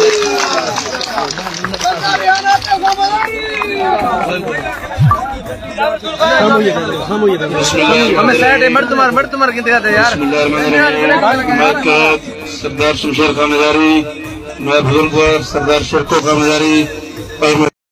सरदार शमशेर खान मजारी, मैं भगवान सरदार शेरको का मजारी और